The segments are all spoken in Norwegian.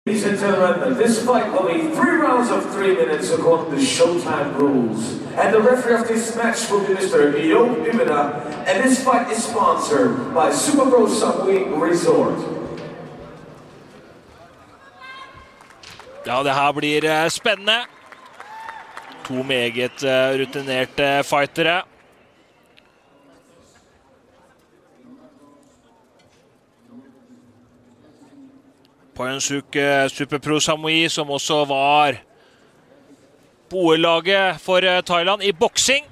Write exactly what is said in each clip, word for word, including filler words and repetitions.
Ladies and gentlemen, this fight will be three rounds of three minutes according to Showtime rules. And the referee of this match will be Mister Yo Umeda. And this fight is sponsored by Superpro Subway Resort. Ja, det her blir spennende. To meget rutinerte fightere. Poyonsuk Superpro Samui, som også var på O L-laget for Thailand i boksing.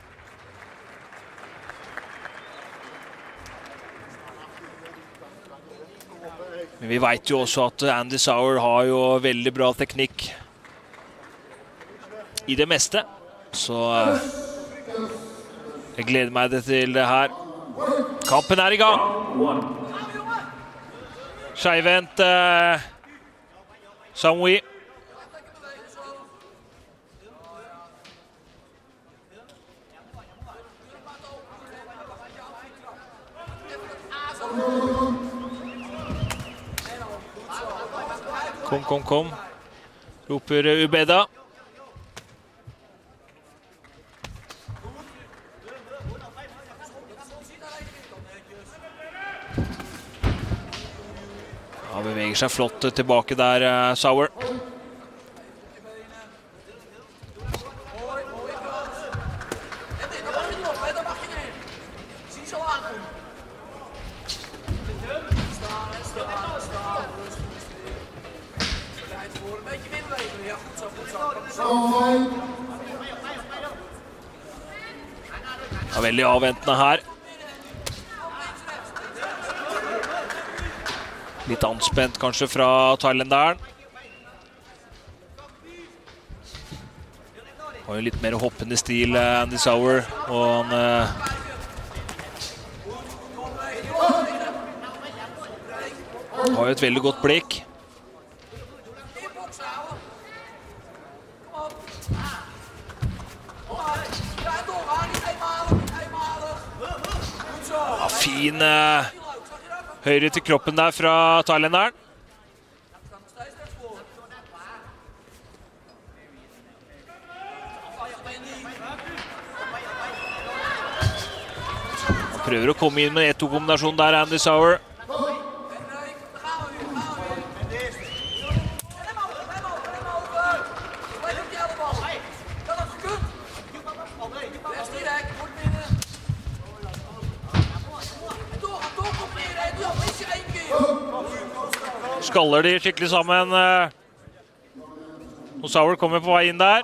Men vi vet jo også at Andy Souwer har jo veldig bra teknikk i det meste. Så jeg gleder meg til det her. Kampen er i gang. Skeivendt uh, Samui. Kom, kom, kom. Roper Ubeda. Han beveger seg flott tilbake der, uh, Souwer. Ja, veldig avventende her. Litt anspent kanskje fra thailenderen. Har jo litt mer hoppende stil, Andy Souwer, og han uh, har jo et veldig godt blikk. Ja, fin uh, høyre til kroppen der fra thailenderen. Han prøver å komme inn med en to-kombinasjon der, Andy Souwer. Skaller de skikkelig sammen. Og Souwer kommer på vei inn der.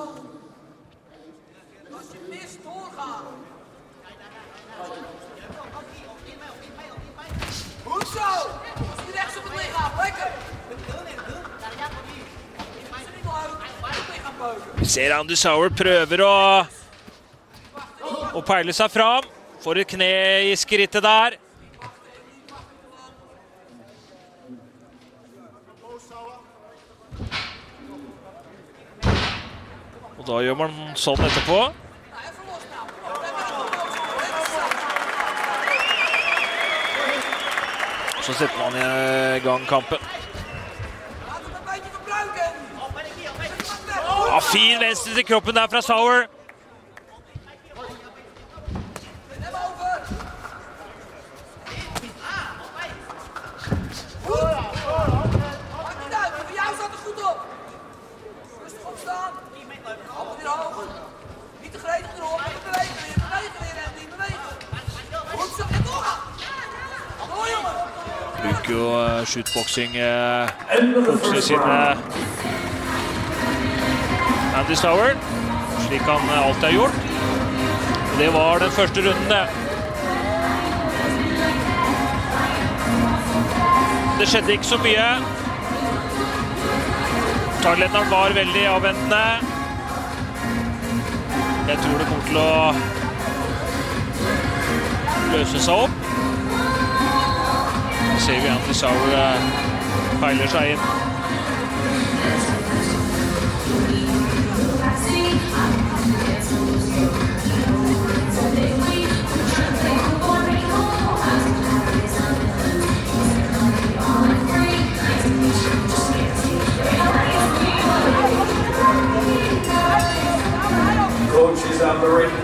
Vi ser Andy Souwer prøver å, å peile seg fram. Får et kne i skrittet der. Og da gjør man sånn etterpå. Så setter man i gang kampen. Ja, fin venstre til kroppen der fra Souwer. Bruker jo uh, shootboxing boksene uh, sine Andy Souwer, slik han uh, alltid har gjort. Og det var den første runden det. Det skjedde ikke så mye. Thailenderen var veldig avventende. Jeg tror det kommer til å løse seg opp. Ser vi Andy Souwer uh, peiler seg inn.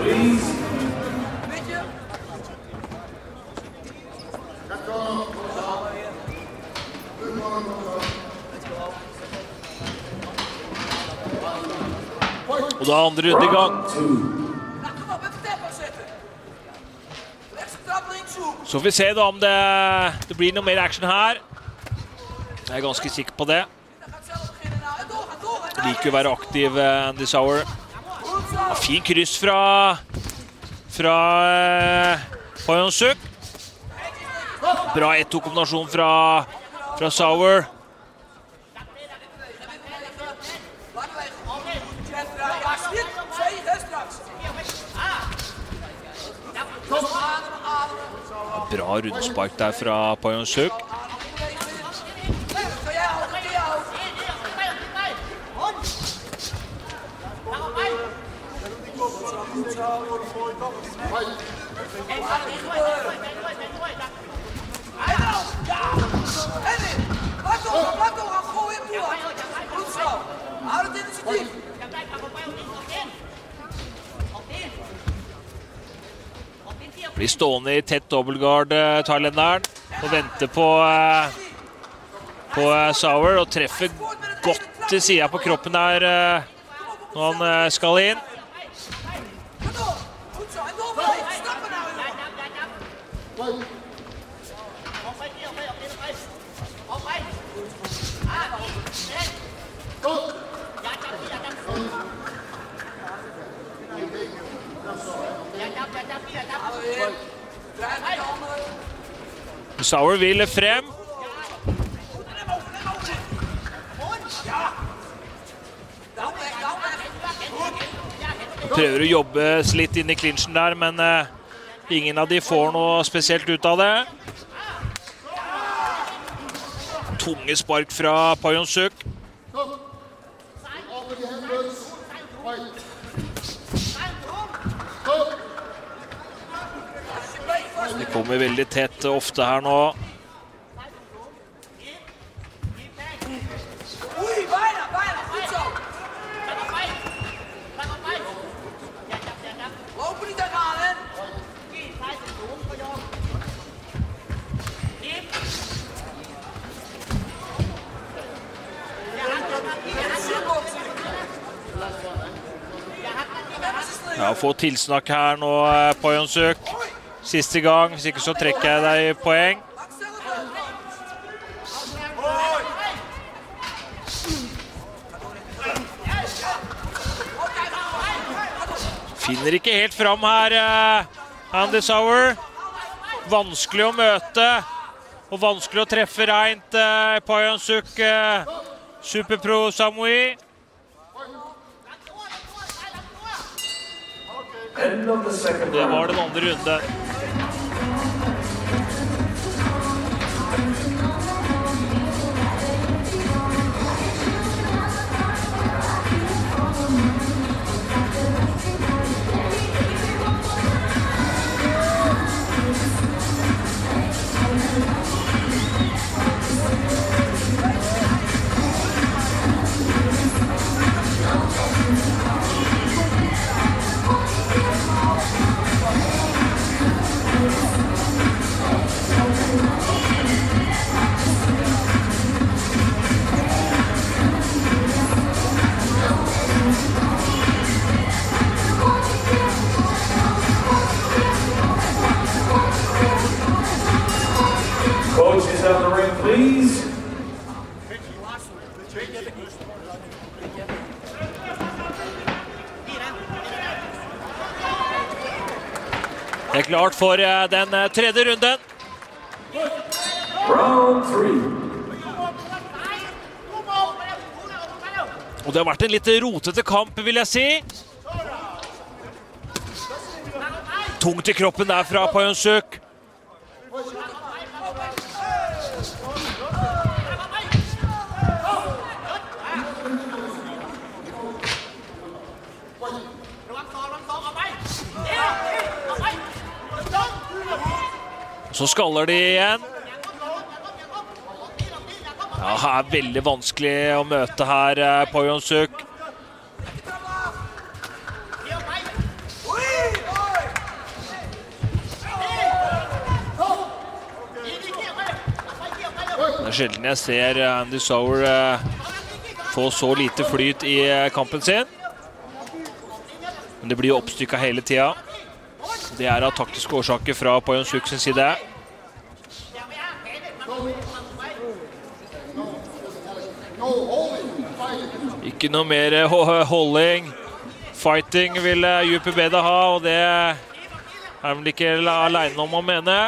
please. Og da andre runde i gang. Så får vi se da om det, det blir noe mer action her. Jeg er ganske sikker på det. Liker å være aktiv, Andy Sauer. Fin kryss fra fra Poyonsuk. Bra ett to kombinasjon fra fra Sauer. Bra rundspark der fra Poyonsuk. Blir stående i tett dobbeltguard, thailenderen, og venter på, på Sauer, og treffer godt til siden på kroppen der når han skal inn. Sauer vil frem. Prøver å jobbe litt inn i clinchen der, men uh, ingen av de får noe spesielt ut av det. Tunge spark fra Poyonsuk. Det kommer veldig tett ofte her nå. Ja, få tilsnakk her nå, Poyonsuk. Siste gang, hvis ikke så trekker jeg deg i poeng. Finner ikke helt fram her, Andy Sauer. Vanskelig å møte, og vanskelig å treffe rent Poyonsuk, Superpro Samui. Det var den andre runde. Coaches out the ring, please. Det er klart for den tredje runden. Round three. Og det har vært en litt rotete kamp, vil jeg si. Tungt i kroppen der fra Poyonsuk. Så skaller de igjen. Ja, det er veldig vanskelig å møte her, Poyonsuk. sjelden jeg ser Andy Souwer få så lite flyt i kampen sin. Men det blir jo oppstykket hele tida. Det er av taktiske årsaker fra Poyonsouk sin side. Ikke noe mer holding. Fighting vil U P Beda ha, og det er vel ikke alene om å mene.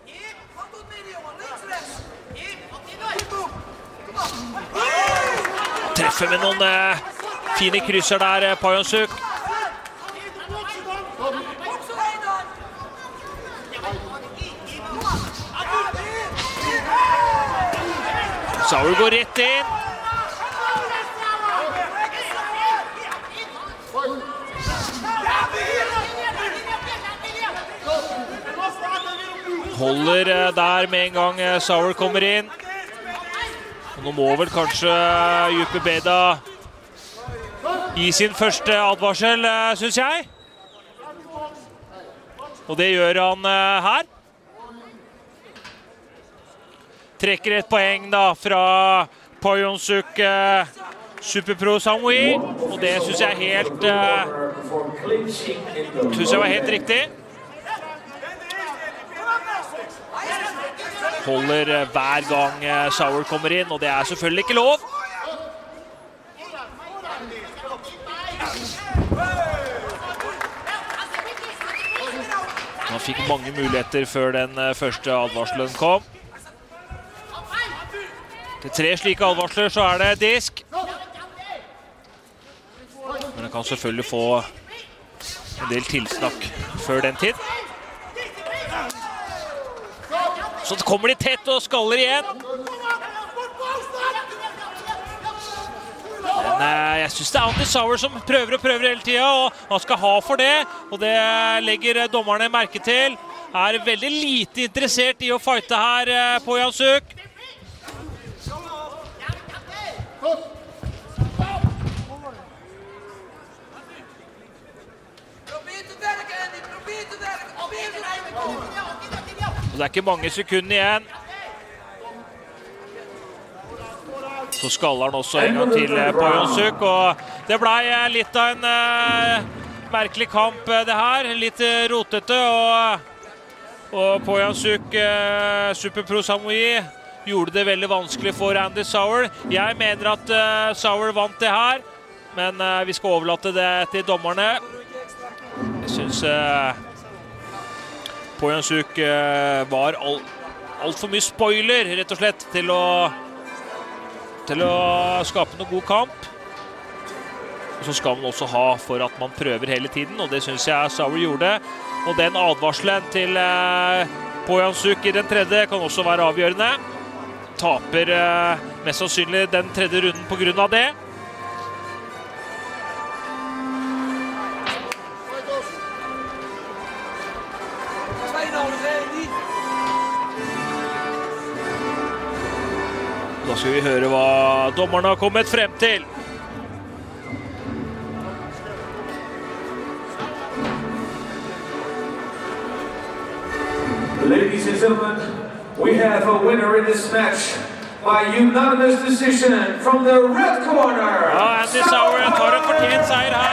Treffer med noen eh, fine krysser der, Poyonsouk. Souwer går rett inn. Holder eh, der med en gang eh, Souwer kommer inn. Nå må vel kanskje U P Beda gi sin første advarsel, synes jeg. Og det gjør han her. Trekker et poeng da fra Poyonsouk Superpro Samui. Og det synes jeg helt, synes jeg var helt riktig. Holder hver gang Souwer kommer inn, og det er selvfølgelig ikke lov. Han fikk mange muligheter før den første advarselen kom. Til tre slike advarsler så er det disk. Men han kan selvfølgelig få en del tilsnakk før den tid. Så kommer de tett og skaller igjen. Men eh, jeg synes det er Andy Souwer som prøver og prøver hele tiden, og han skal ha for det. Og det legger dommerne merke til. Er veldig lite interessert i å fighte her eh, på Poyonsouk. Og det er ikke mange sekunder igjen. Så skaller han også en gang til Poyonsouk, og det ble litt av en uh, merkelig kamp det her. Litt rotete, og, og Poyonsouk uh, Superpro Samui gjorde det veldig vanskelig for Andy Souwer. Jeg mener at uh, Souwer vant det her, men uh, vi skal overlate det til dommerne. Jeg synes... Uh, Poyonsouk var alt, alt for mye spoiler, rett og slett, til å, til å skape noen god kamp. Og så skal man også ha for at man prøver hele tiden, og det synes jeg Souwer gjorde. Og den advarselen til eh, Poyonsouk i den tredje kan også være avgjørende. Taper eh, mest sannsynlig den tredje runden på grunn av det. Da skal vi høre hva dommerne har kommet frem til. Ladies and gentlemen, we have a winner in this match by unanimous decision from the red corner. Ja, Andy Souwer tar en fortjent seier her.